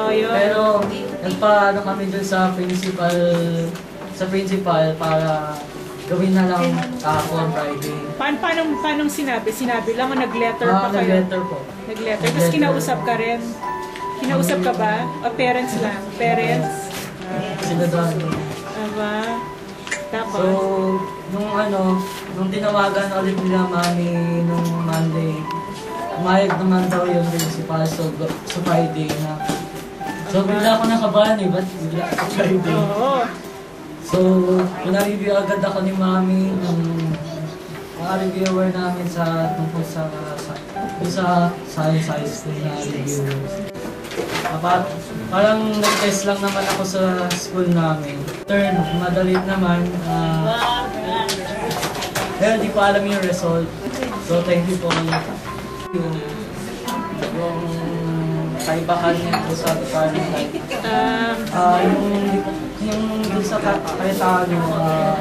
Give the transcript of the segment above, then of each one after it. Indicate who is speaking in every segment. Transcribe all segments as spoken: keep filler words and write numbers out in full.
Speaker 1: yun.
Speaker 2: Pero, nagpa-ano kami dun sa principal, sa principal para gawin na lang kahapon Friday.
Speaker 1: Paano, paano, paano sinabi? Sinabi lang o nag-letter
Speaker 2: Ah,
Speaker 1: pa kayo?
Speaker 2: nag-letter po.
Speaker 1: Nag-letter. Tapos kinausap ka rin? Kinausap ka ba? O parents lang? Parents?
Speaker 2: Sila doon.
Speaker 1: Aba? Tapos?
Speaker 2: So, nung ano, nung tinawagan ulit nila mami nung Monday, umayag naman daw yung principal, so, so Friday na. So, bigla ako nakabahan eh, ba't bigla ako Friday?
Speaker 1: Oo.
Speaker 2: So, pina-review agad ako ni mami ng mga reviewer namin sa tungkol sa sa, sa science high school na reviewers. Dapat, parang nag-test lang naman ako sa school namin. Turn, madali naman. Uh, pero di pa alam yung result. So, thank you po ulit. Yung, yung kaibahan niya po sa department.
Speaker 1: Um,
Speaker 2: Uh, yung, yung dun sa kaitaan nyo, uh,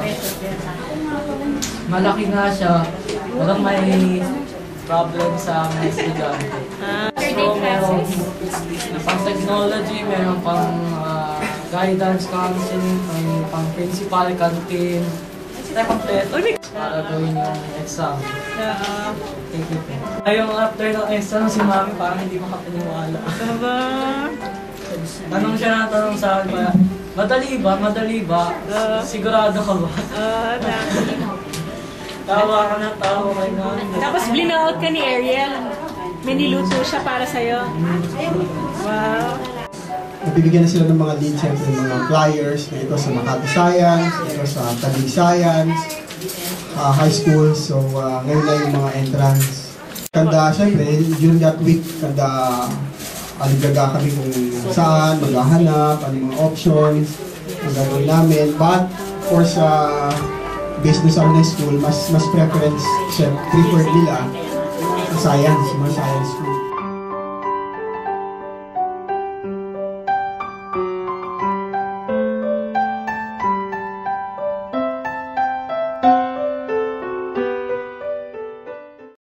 Speaker 2: malaki nga siya. Walang may problem sa mga estudyante. So, meron pang technology, meron pang uh, guidance counseling, may pang principal, canteen, na kompleto para gawin yung exam.
Speaker 1: uh,
Speaker 2: Thank you po. Ayong after ng exam, si mami parang hindi makapaniwala.
Speaker 1: Aba?
Speaker 2: Tanong siya na tanong sa akin, ba, madali ba? Madali ba?
Speaker 1: Uh,
Speaker 2: Sigurado ka ba?
Speaker 1: uh, na.
Speaker 2: Tawa ka na, tawa ka na.
Speaker 1: Tapos blinout ka ni Ariel. May niluto siya para sa'yo. Wow.
Speaker 3: Nabibigyan na sila ng mga lead, siyempre ng mga flyers, ito sa Makati Science, ito sa Taguig Science, uh, high school, so uh, ngayon na yung mga entrance. Kanda, siyempre, during that week, kanda, aligaga kami kung saan, maghahanap, ano yung mga options, ang gagawin namin. But, for sa business or na school, mas mas preference, siya, preferred nila, science, mga science school.